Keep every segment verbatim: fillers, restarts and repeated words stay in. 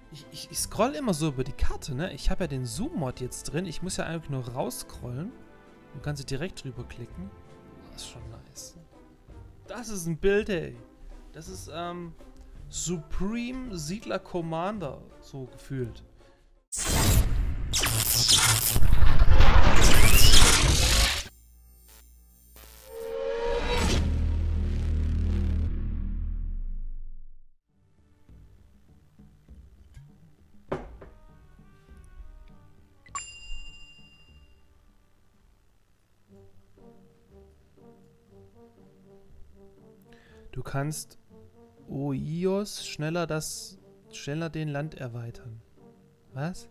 Ich, ich, ich scroll immer so über die Karte, ne? Ich habe ja den Zoom-Mod jetzt drin. Ich muss ja einfach nur rausscrollen. Und kann sie direkt drüber klicken. Das ist schon nice. Das ist ein Bild, ey. Das ist, ähm, Supreme Siedler Commander. So gefühlt. Du kannst Oios schneller das schneller den Land erweitern. Was?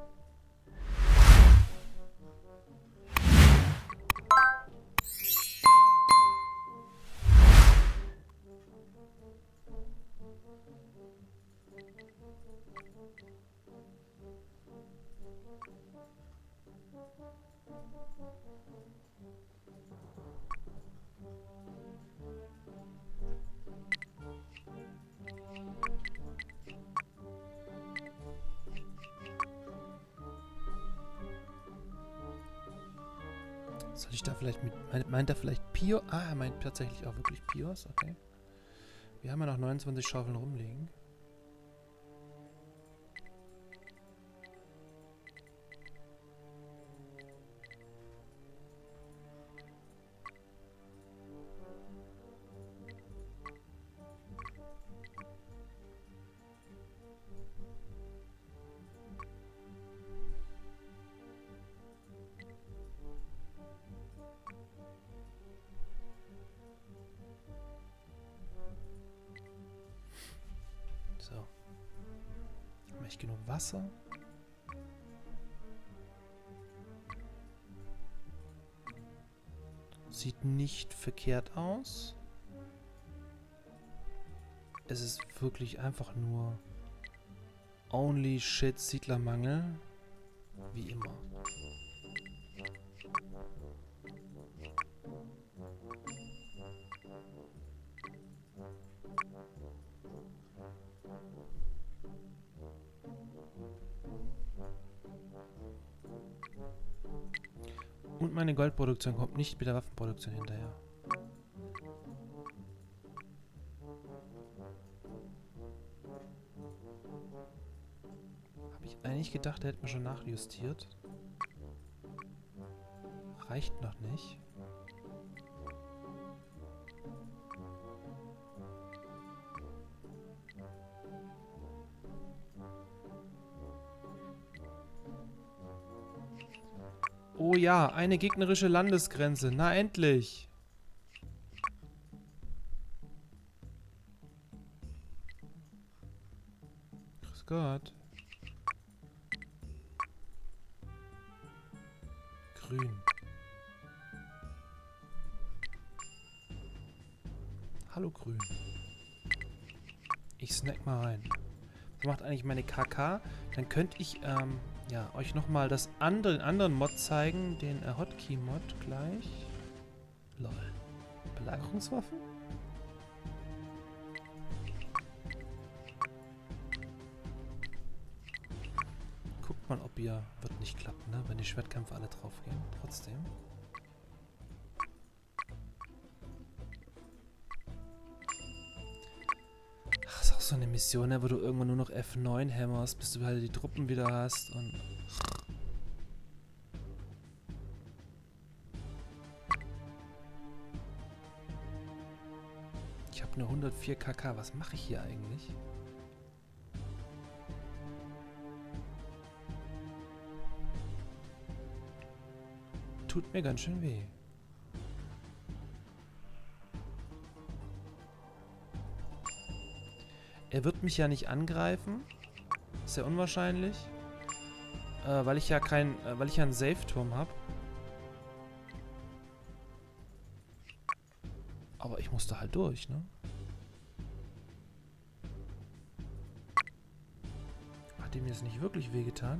Soll ich da vielleicht mit... Meint, meint er vielleicht Pio? Ah, er meint tatsächlich auch wirklich Pios. Okay. Wir haben ja noch neunundzwanzig Schaufeln rumliegen. So. Habe ich genug Wasser? Sieht nicht verkehrt aus. Es ist wirklich einfach nur only shit Siedlermangel. Wie immer. Und meine Goldproduktion kommt nicht mit der Waffenproduktion hinterher. Habe ich eigentlich gedacht, der hätte mir schon nachjustiert. Reicht noch nicht. Oh ja, eine gegnerische Landesgrenze. Na endlich. Grüß Gott. Grün. Hallo Grün. Ich snack mal rein. Was macht eigentlich meine K K? Dann könnte ich, ähm... ja, euch nochmal das andere, den anderen Mod zeigen, den äh, Hotkey-Mod gleich. Lol. Belagerungswaffen? Guckt mal, ob ihr... Wird nicht klappen, ne? Wenn die Schwertkämpfe alle drauf gehen. Trotzdem. Ach, ist auch so eine Mission, ne? Wo du irgendwann nur noch F neun hämmerst, bis du halt die Truppen wieder hast und... Ich habe nur hundertvier K K. Was mache ich hier eigentlich? Tut mir ganz schön weh. Er wird mich ja nicht angreifen. Ist ja unwahrscheinlich. Äh, weil ich ja kein... Äh, weil ich ja einen Safe-Turm habe. Aber ich musste halt durch, ne? Hat ihm jetzt nicht wirklich wehgetan?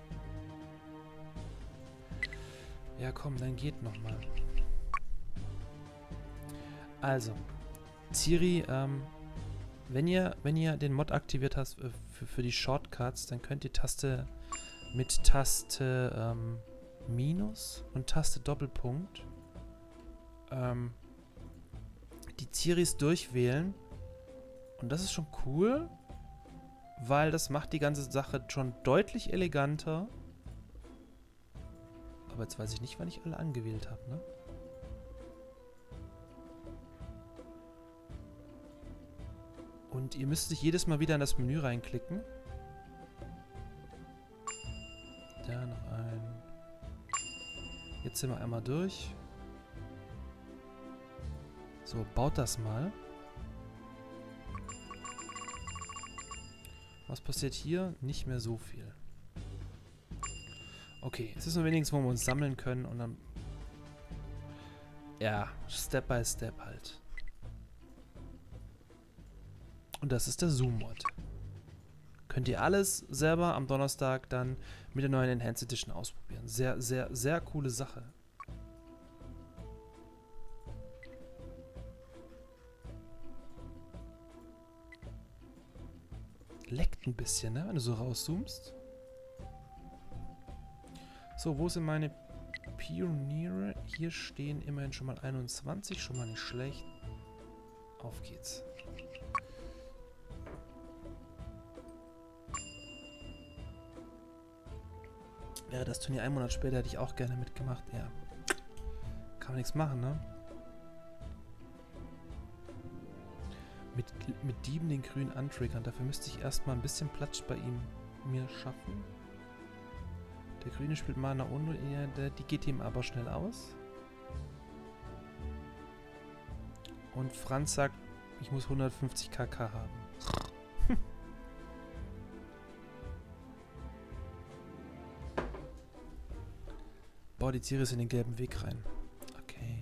Ja, komm, dann geht nochmal. Also, Ciri, ähm, wenn ihr, wenn ihr den Mod aktiviert habt äh, für, für die Shortcuts, dann könnt ihr Taste mit Taste ähm, Minus und Taste Doppelpunkt ähm, die Ziris durchwählen. Und das ist schon cool, weil das macht die ganze Sache schon deutlich eleganter. Aber jetzt weiß ich nicht, wann ich alle angewählt habe, ne? Und ihr müsst sich jedes Mal wieder in das Menü reinklicken. Da noch ein. Jetzt sind wir einmal durch. So, baut das mal. Was passiert hier? Nicht mehr so viel. Okay, es ist nur wenigstens, wo wir uns sammeln können und dann... Ja, Step by Step halt. Und das ist der Zoom-Mod. Könnt ihr alles selber am Donnerstag dann mit der neuen Enhanced Edition ausprobieren. Sehr, sehr, sehr coole Sache. Leckt ein bisschen, ne? Wenn du so rauszoomst. So, wo sind meine Pioniere? Hier stehen immerhin schon mal einundzwanzig, schon mal nicht schlecht. Auf geht's. Wäre das Turnier einen Monat später, hätte ich auch gerne mitgemacht. Ja. Kann man nichts machen, ne? Mit, mit Dieben den Grün antriggern. Dafür müsste ich erstmal ein bisschen Platz bei ihm mir schaffen. Der Grüne spielt Mana ohne, die geht ihm aber schnell aus. Und Franz sagt, ich muss hundertfünfzig Kk haben. Bau die Ziris in den gelben Weg rein. Okay.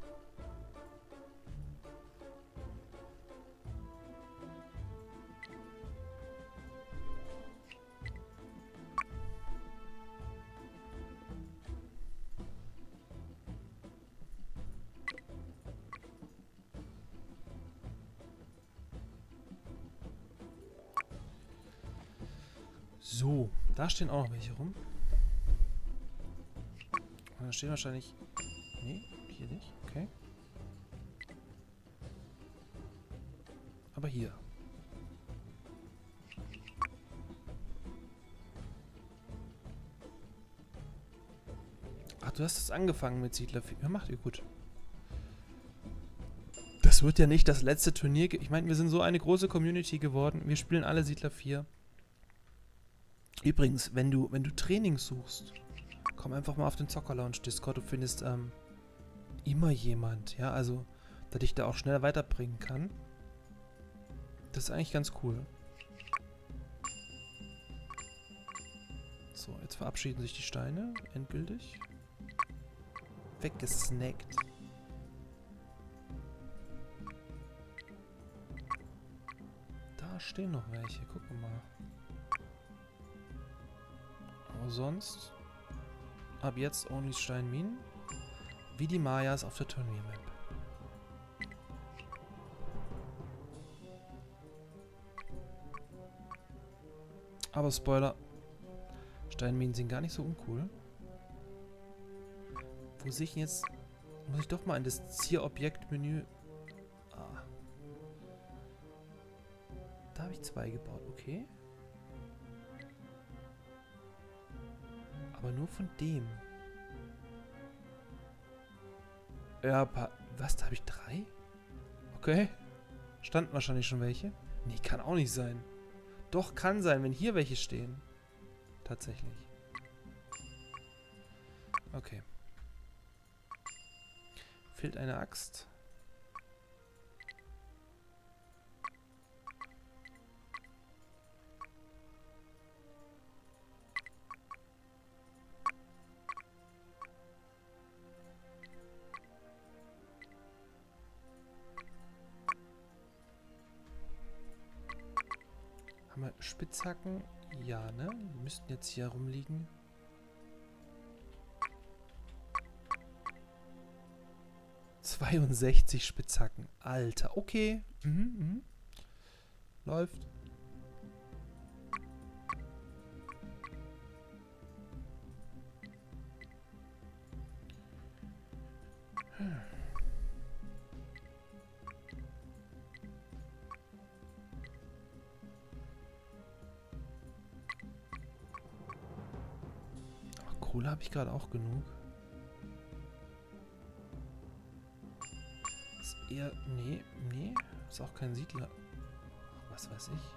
So, da stehen auch noch welche rum. Und da stehen wahrscheinlich... Nee, hier nicht. Okay. Aber hier. Ach, du hast es angefangen mit Siedler vier. Ja, macht ihr gut. Das wird ja nicht das letzte Turnier... Ich meine, wir sind so eine große Community geworden. Wir spielen alle Siedler vier. Übrigens, wenn du, wenn du Training suchst, komm einfach mal auf den Zocker Lounge Discord. Du findest ähm, immer jemand, ja, also, der dich da auch schnell weiterbringen kann. Das ist eigentlich ganz cool. So, jetzt verabschieden sich die Steine endgültig. Weggesnackt. Da stehen noch welche, guck mal. Aber sonst ab jetzt only Steinminen, wie die Mayas auf der Turniermap. Aber Spoiler, Steinminen sind gar nicht so uncool. Wo sehe ich denn jetzt? Muss ich doch mal in das Zierobjektmenü. Ah. Da habe ich zwei gebaut, okay. Aber nur von dem. Ja, was? Da habe ich drei? Okay. Standen wahrscheinlich schon welche? Nee, kann auch nicht sein. Doch, kann sein, wenn hier welche stehen. Tatsächlich. Okay. Fehlt eine Axt. Haben wir Spitzhacken? Ja, ne? Die müssten jetzt hier rumliegen. zweiundsechzig Spitzhacken. Alter, okay. Mhm, mhm. Läuft. Hm. Aber Kohle habe ich gerade auch genug. Ist eher... Nee, nee. Ist auch kein Siedler. Was weiß ich.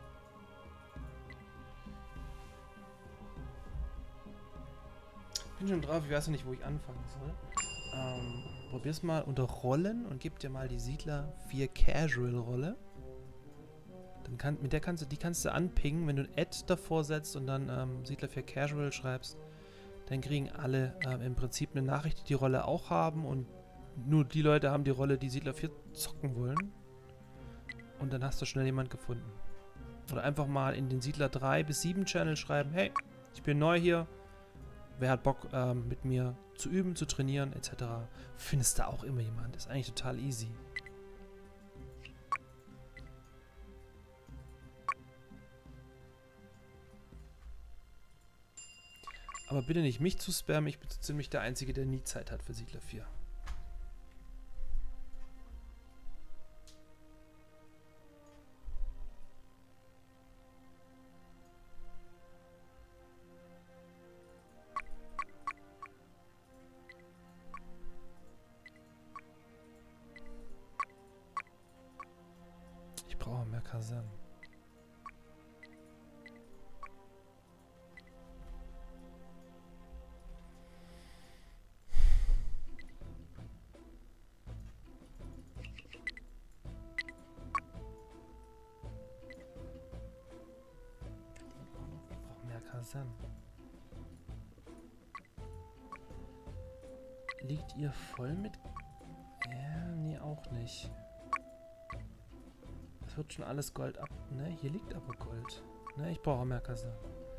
Bin schon drauf, ich weiß noch nicht, wo ich anfangen soll. Ähm, probier's mal unter Rollen und gib dir mal die Siedler vier Casual Rolle. Dann kann, mit der kannst du, die kannst du anpingen, wenn du ein Add davor setzt und dann ähm, Siedler vier Casual schreibst. Dann kriegen alle ähm, im Prinzip eine Nachricht, die die Rolle auch haben und nur die Leute haben die Rolle, die Siedler vier zocken wollen. Und dann hast du schnell jemand gefunden. Oder einfach mal in den Siedler drei bis sieben Channel schreiben, hey, ich bin neu hier. Wer hat Bock, ähm, mit mir zu üben, zu trainieren, et cetera. Findest da auch immer jemand. Ist eigentlich total easy. Aber bitte nicht mich zu spammen. Ich bin so ziemlich der Einzige, der nie Zeit hat für Siedler vier. Ich brauche mehr Kasernen. Ich brauche mehr Kasernen. Liegt ihr voll mit... Ja, nee, auch nicht. Es wird schon alles Gold ab... Ne, hier liegt aber Gold. Ne, ich brauche mehr Kasernen.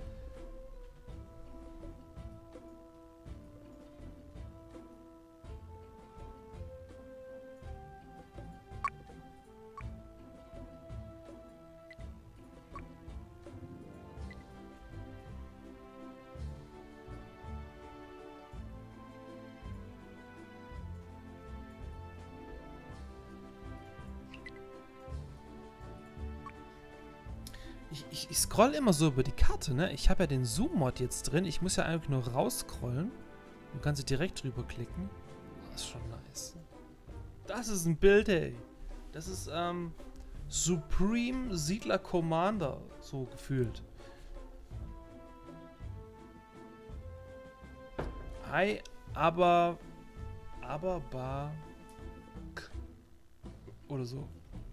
Ich, ich, ich scroll immer so über die Karte, ne? Ich habe ja den Zoom-Mod jetzt drin. Ich muss ja einfach nur rausscrollen und kann sie direkt drüber klicken. Das ist schon nice. Das ist ein Bild, ey. Das ist, ähm, Supreme Siedler Commander, so gefühlt. Hi, aber, aber, ba, k. Oder so.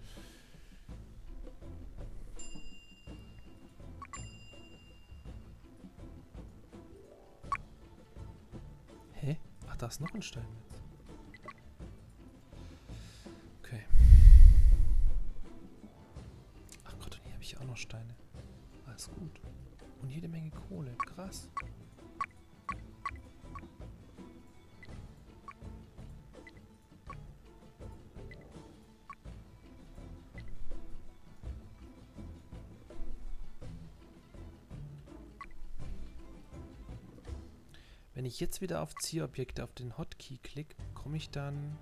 Hä? Ach, da ist noch ein Stein mit. Okay. Ach Gott, und hier habe ich auch noch Steine. Alles gut. Und jede Menge Kohle. Krass. Wenn ich jetzt wieder auf Zielobjekte auf den Hotkey klicke, komme ich dann...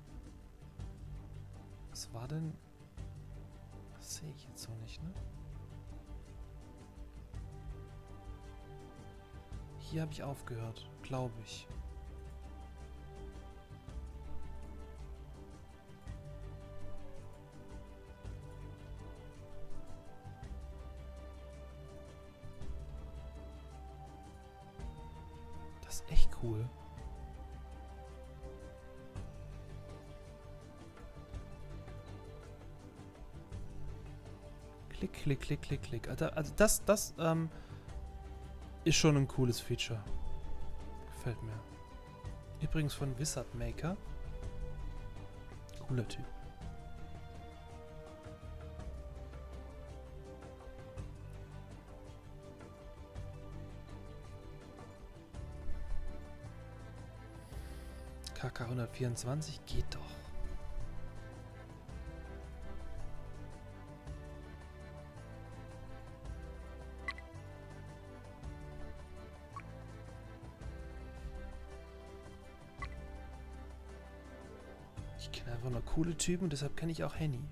Was war denn... Das sehe ich jetzt so nicht, ne? Hier habe ich aufgehört, glaube ich. Das ist echt cool. Klick, klick, klick, klick, klick. Also, also das, das ähm, ist schon ein cooles Feature. Gefällt mir. Übrigens von Wizard Maker. Cooler Typ. K K hundertvierundzwanzig geht doch. Ich kenne einfach nur coole Typen und deshalb kenne ich auch Henny.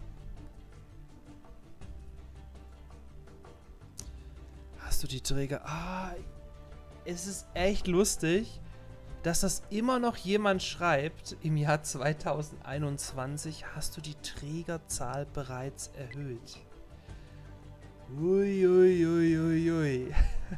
Hast du die Träger? Ah, es ist echt lustig, dass das immer noch jemand schreibt, im Jahr zweitausendeinundzwanzig hast du die Trägerzahl bereits erhöht. Uiuiuiui. Ui, ui, ui.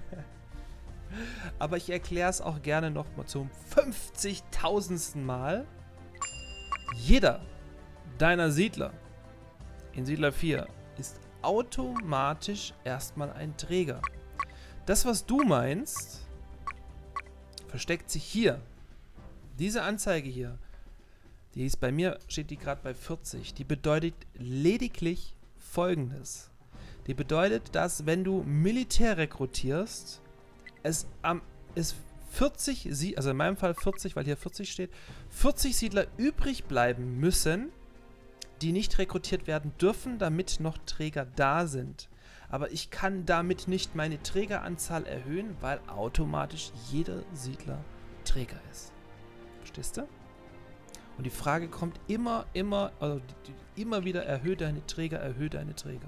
Aber ich erkläre es auch gerne nochmal zum fünfzigtausendsten Mal. Jeder deiner Siedler in Siedler vier ist automatisch erstmal ein Träger. Das, was du meinst, versteckt sich hier. Diese Anzeige hier, die ist bei mir, steht die gerade bei vierzig. Die bedeutet lediglich Folgendes. Die bedeutet, dass wenn du Militär rekrutierst, es am es vierzig, also in meinem Fall vierzig, weil hier vierzig steht, vierzig Siedler übrig bleiben müssen, die nicht rekrutiert werden dürfen, damit noch Träger da sind. Aber ich kann damit nicht meine Trägeranzahl erhöhen, weil automatisch jeder Siedler Träger ist. Verstehst du? Und die Frage kommt immer, immer, also die, die, immer wieder, erhöhe deine Träger, erhöhe deine Träger.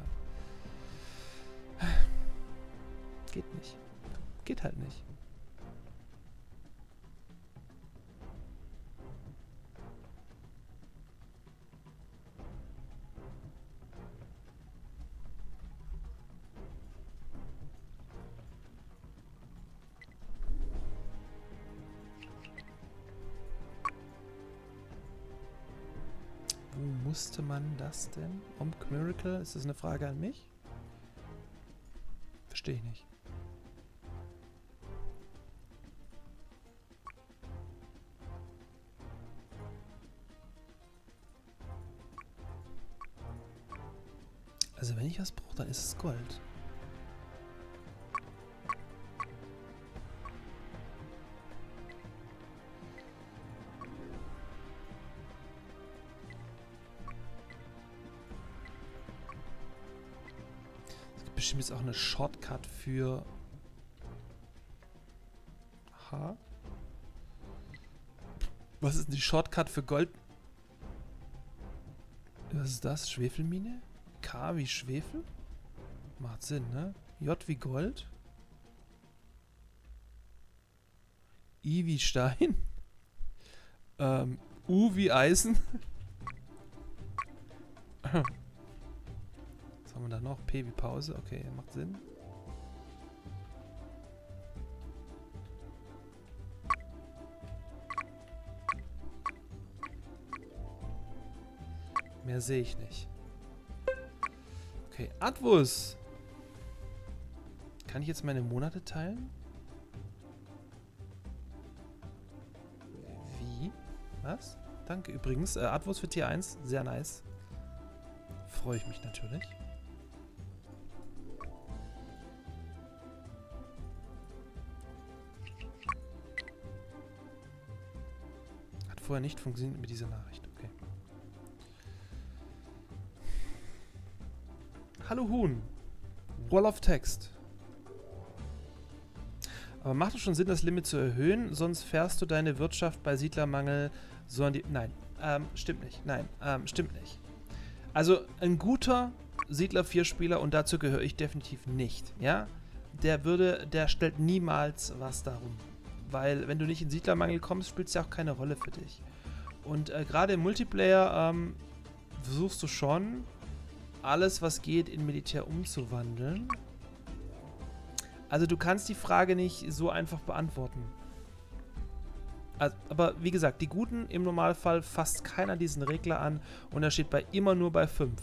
Geht nicht. Geht halt nicht. Wo musste man das denn? Omk Miracle? Ist das eine Frage an mich? Verstehe ich nicht. Also wenn ich was brauche, dann ist es Gold. Es gibt bestimmt jetzt auch eine Shortcut für H. Was ist denn die Shortcut für Gold? Was ist das? Schwefelmine? K wie Schwefel? Macht Sinn, ne? J wie Gold? I wie Stein? ähm, U wie Eisen? Was haben wir da noch? P wie Pause? Okay, macht Sinn. Mehr sehe ich nicht. Okay, Advus. Kann ich jetzt meine Monate teilen? Wie? Was? Danke übrigens. Äh, Advus für Tier eins. Sehr nice. Freue ich mich natürlich. Hat vorher nicht funktioniert mit dieser Nachricht. Okay. Hallo Huhn. Wall of Text. Aber macht es schon Sinn, das Limit zu erhöhen? Sonst fährst du deine Wirtschaft bei Siedlermangel so an die... Nein, ähm, stimmt nicht. Nein, ähm, stimmt nicht. Also ein guter Siedler vier Spieler, und dazu gehöre ich definitiv nicht, ja? Der würde, der stellt niemals was darum. Weil wenn du nicht in Siedlermangel kommst, spielt es ja auch keine Rolle für dich. Und äh, gerade im Multiplayer ähm, versuchst du schon, alles, was geht, in Militär umzuwandeln. Also du kannst die Frage nicht so einfach beantworten. Also, aber wie gesagt, die Guten im Normalfall fasst keiner diesen Regler an und er steht bei immer nur bei fünf.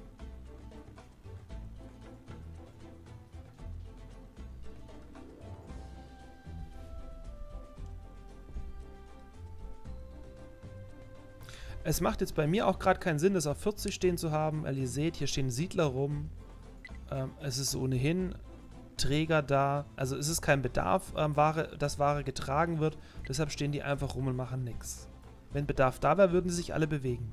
Es macht jetzt bei mir auch gerade keinen Sinn, das auf vierzig stehen zu haben, weil ihr seht, hier stehen Siedler rum. Ähm, es ist ohnehin Träger da. Also es ist kein Bedarf, ähm, Ware, dass Ware getragen wird. Deshalb stehen die einfach rum und machen nichts. Wenn Bedarf da wäre, würden sie sich alle bewegen.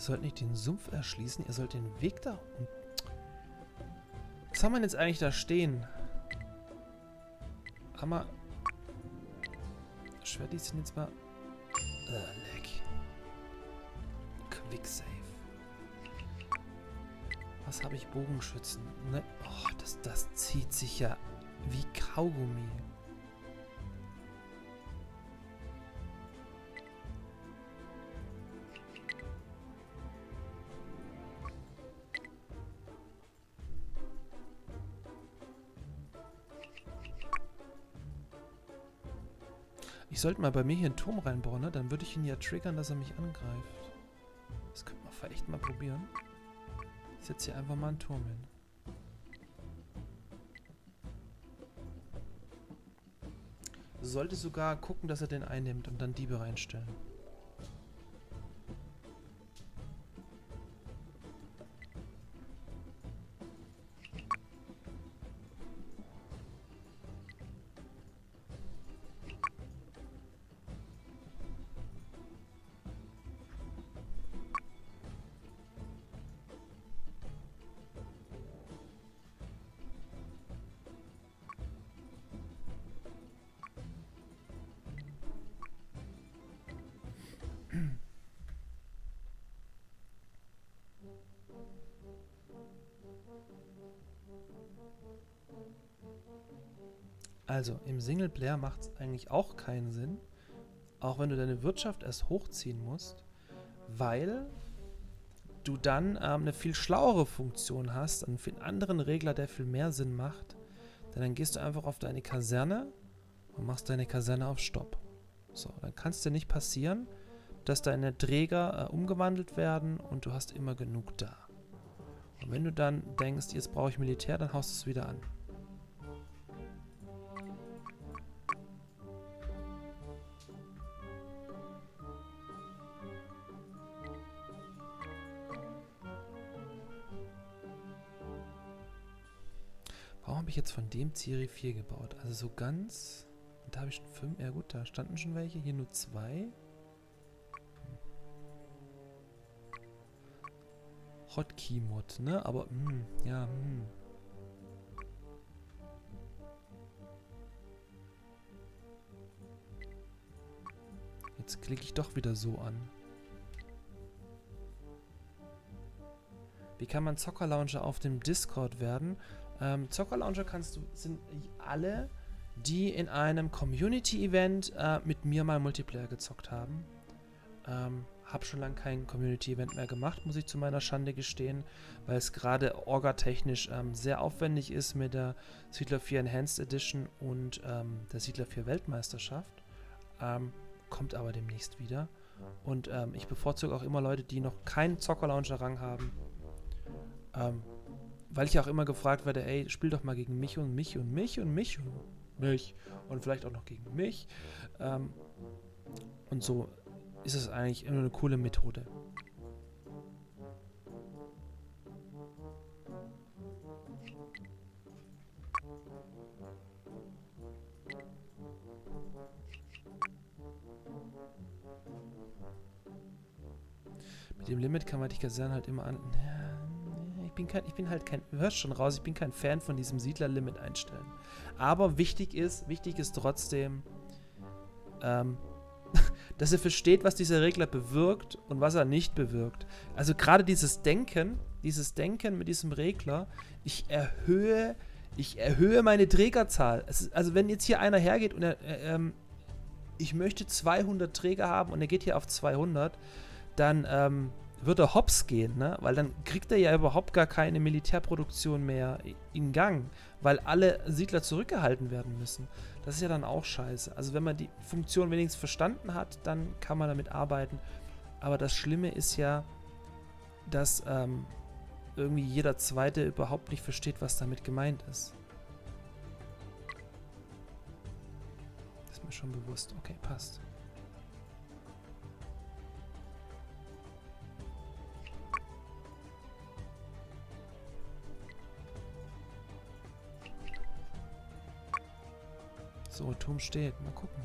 sollt nicht den Sumpf erschließen, ihr sollt den Weg da... Was haben wir denn jetzt eigentlich da stehen? Haben wir... Schwert sind jetzt mal... Uh, leck. Quick Save. Was habe ich? Bogenschützen. Ne? Oh, das, das zieht sich ja wie Kaugummi. Ich sollte mal bei mir hier einen Turm reinbauen, ne? Dann würde ich ihn ja triggern, dass er mich angreift. Das könnte man echt mal probieren. Ich setze hier einfach mal einen Turm hin. Sollte sogar gucken, dass er den einnimmt und dann Diebe reinstellen. Also, im Singleplayer macht es eigentlich auch keinen Sinn, auch wenn du deine Wirtschaft erst hochziehen musst, weil du dann ähm, eine viel schlauere Funktion hast, einen viel anderen Regler, der viel mehr Sinn macht. Denn dann gehst du einfach auf deine Kaserne und machst deine Kaserne auf Stopp. So, dann kann es dir nicht passieren, dass deine Träger äh, umgewandelt werden und du hast immer genug da. Und wenn du dann denkst, jetzt brauche ich Militär, dann haust du es wieder an. Warum habe ich jetzt von dem Ciri vier gebaut? Also so ganz... Da habe ich schon fünf. Ja gut, da standen schon welche. Hier nur zwei. Hotkey-Mod, ne? Aber, mh, ja, mh. Jetzt klicke ich doch wieder so an. Wie kann man Zocker-Launcher auf dem Discord werden? Ähm, Zocker-Launcher kannst du, sind alle, die in einem Community-Event äh, mit mir mal Multiplayer gezockt haben. Ähm, habe schon lange kein Community-Event mehr gemacht, muss ich zu meiner Schande gestehen, weil es gerade orga-technisch ähm, sehr aufwendig ist mit der Siedler vier Enhanced Edition und ähm, der Siedler vier Weltmeisterschaft. Ähm, kommt aber demnächst wieder. Und ähm, ich bevorzuge auch immer Leute, die noch keinen Zocker-Launcher-Rang haben. Ähm, weil ich auch immer gefragt werde, ey, spiel doch mal gegen mich und mich und mich und mich und mich und vielleicht auch noch gegen mich. Ähm, und so ist es eigentlich immer eine coole Methode. Mit dem Limit kann man die Kasernen halt immer an... Ich bin, kein, ich bin halt kein... Du hörst schon raus, ich bin kein Fan von diesem Siedler-Limit einstellen. Aber wichtig ist, wichtig ist trotzdem, ähm, dass ihr versteht, was dieser Regler bewirkt und was er nicht bewirkt. Also gerade dieses Denken, dieses Denken mit diesem Regler, ich erhöhe, ich erhöhe meine Trägerzahl. Es ist, also wenn jetzt hier einer hergeht und er, äh, ähm, ich möchte zweihundert Träger haben und er geht hier auf zweihundert, dann ähm, wird er hops gehen, ne? Weil dann kriegt er ja überhaupt gar keine Militärproduktion mehr in Gang, weil alle Siedler zurückgehalten werden müssen. Das ist ja dann auch scheiße. Also wenn man die Funktion wenigstens verstanden hat, dann kann man damit arbeiten. Aber das Schlimme ist ja, dass ähm, irgendwie jeder Zweite überhaupt nicht versteht, was damit gemeint ist. Das ist mir schon bewusst. Okay, passt. So, Turm steht. Mal gucken.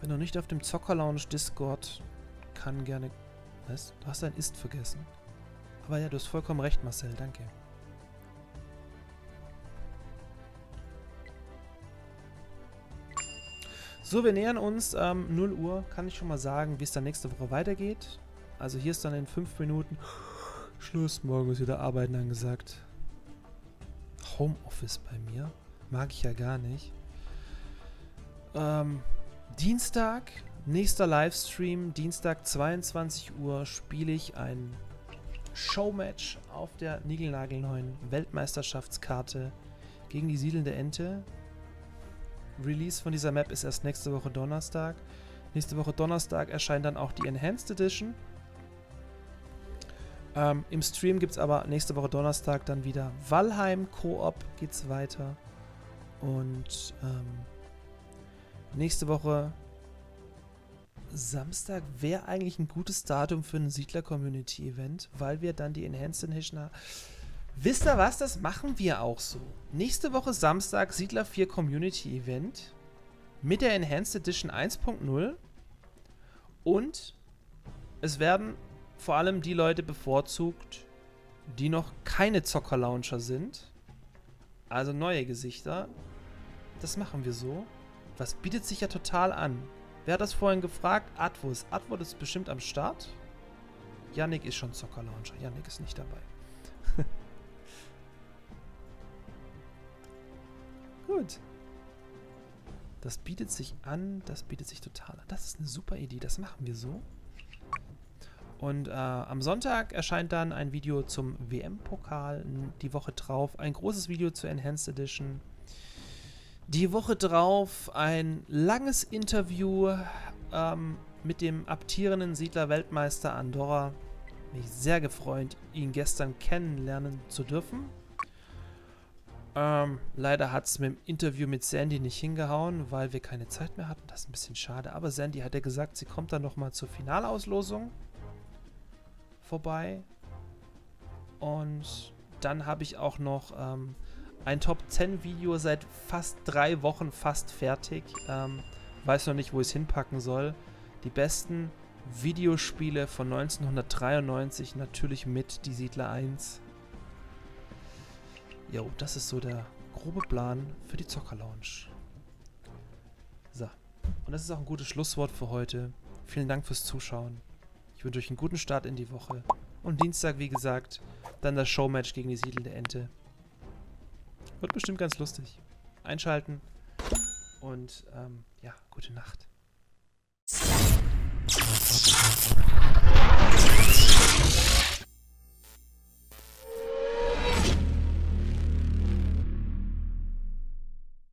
Bin noch nicht auf dem Zocker-Lounge Discord. Kann gerne... Was? Du hast dein Ist vergessen. Aber ja, du hast vollkommen recht, Marcel. Danke. So, wir nähern uns ähm, null Uhr. Kann ich schon mal sagen, wie es dann nächste Woche weitergeht. Also hier ist dann in fünf Minuten Schluss. Morgen ist wieder Arbeiten angesagt. Homeoffice bei mir. Mag ich ja gar nicht. Ähm, Dienstag, nächster Livestream. Dienstag zweiundzwanzig Uhr spiele ich ein Showmatch auf der niegelnagelneuen Weltmeisterschaftskarte gegen die siedelnde Ente. Release von dieser Map ist erst nächste Woche Donnerstag. Nächste Woche Donnerstag erscheint dann auch die Enhanced Edition. Ähm, Im Stream gibt es aber nächste Woche Donnerstag dann wieder Valheim Koop, geht's weiter. Und ähm, nächste Woche Samstag wäre eigentlich ein gutes Datum für ein Siedler-Community-Event, weil wir dann die Enhanced Edition haben. Wisst ihr was? Das machen wir auch so. Nächste Woche Samstag Siedler vier Community Event mit der Enhanced Edition eins punkt null und es werden vor allem die Leute bevorzugt, die noch keine Zocker-Launcher sind. Also neue Gesichter. Das machen wir so. Was bietet sich ja total an. Wer hat das vorhin gefragt? Advos. Advos ist bestimmt am Start. Yannick ist schon Zocker-Launcher. Yannick ist nicht dabei. Gut. Das bietet sich an, das bietet sich total an. Das ist eine super Idee, das machen wir so. Und äh, am Sonntag erscheint dann ein Video zum W M-Pokal, die Woche drauf ein großes Video zur Enhanced Edition. Die Woche drauf ein langes Interview ähm, mit dem amtierenden Siedler-Weltmeister Andorra. Mich sehr gefreut, ihn gestern kennenlernen zu dürfen. Ähm, leider hat es mit dem Interview mit Sandy nicht hingehauen, weil wir keine Zeit mehr hatten. Das ist ein bisschen schade. Aber Sandy hat ja gesagt, sie kommt dann nochmal zur Finalauslosung vorbei. Und dann habe ich auch noch ähm, ein Top zehn Video seit fast drei Wochen fast fertig. Ähm, weiß noch nicht, wo ich es hinpacken soll. Die besten Videospiele von neunzehnhundertdreiundneunzig, natürlich mit Die Siedler eins. Jo, das ist so der grobe Plan für die Zocker-Lounge. So, und das ist auch ein gutes Schlusswort für heute. Vielen Dank fürs Zuschauen. Ich wünsche euch einen guten Start in die Woche. Und Dienstag, wie gesagt, dann das Showmatch gegen die siedelnde Ente. Wird bestimmt ganz lustig. Einschalten und ähm, ja, gute Nacht.